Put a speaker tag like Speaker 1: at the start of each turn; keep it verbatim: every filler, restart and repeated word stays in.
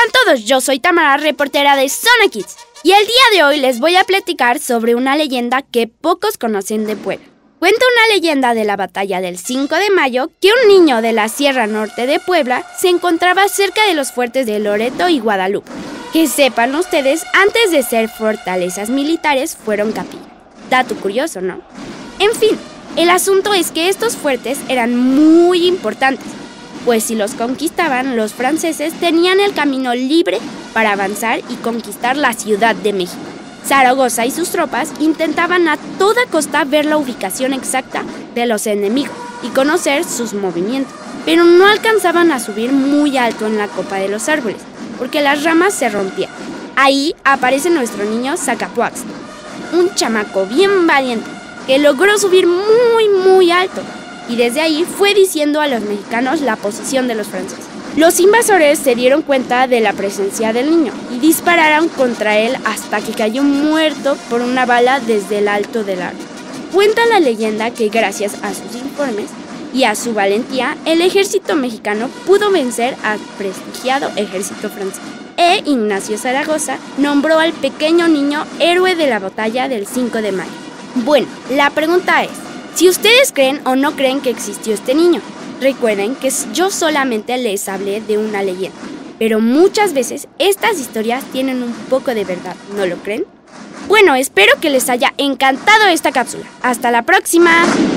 Speaker 1: todos, yo soy Tamara, reportera de Zona Kids. Y el día de hoy les voy a platicar sobre una leyenda que pocos conocen de Puebla. Cuenta una leyenda de la batalla del cinco de mayo que un niño de la Sierra Norte de Puebla se encontraba cerca de los fuertes de Loreto y Guadalupe. Que sepan ustedes, antes de ser fortalezas militares, fueron capillas. Dato curioso, ¿no? En fin, el asunto es que estos fuertes eran muy importantes, pues si los conquistaban, los franceses tenían el camino libre para avanzar y conquistar la Ciudad de México. Zaragoza y sus tropas intentaban a toda costa ver la ubicación exacta de los enemigos y conocer sus movimientos, pero no alcanzaban a subir muy alto en la copa de los árboles, porque las ramas se rompían. Ahí aparece nuestro niño Zacapuaxtla, un chamaco bien valiente que logró subir muy muy alto y desde ahí fue diciendo a los mexicanos la posición de los franceses. Los invasores se dieron cuenta de la presencia del niño y dispararon contra él hasta que cayó muerto por una bala desde el alto del árbol. Cuenta la leyenda que gracias a sus informes y a su valentía, el ejército mexicano pudo vencer al prestigiado ejército francés. E Ignacio Zaragoza nombró al pequeño niño héroe de la batalla del cinco de mayo. Bueno, la pregunta es, si ustedes creen o no creen que existió este niño. Recuerden que yo solamente les hablé de una leyenda, pero muchas veces estas historias tienen un poco de verdad, ¿no lo creen? Bueno, espero que les haya encantado esta cápsula. ¡Hasta la próxima!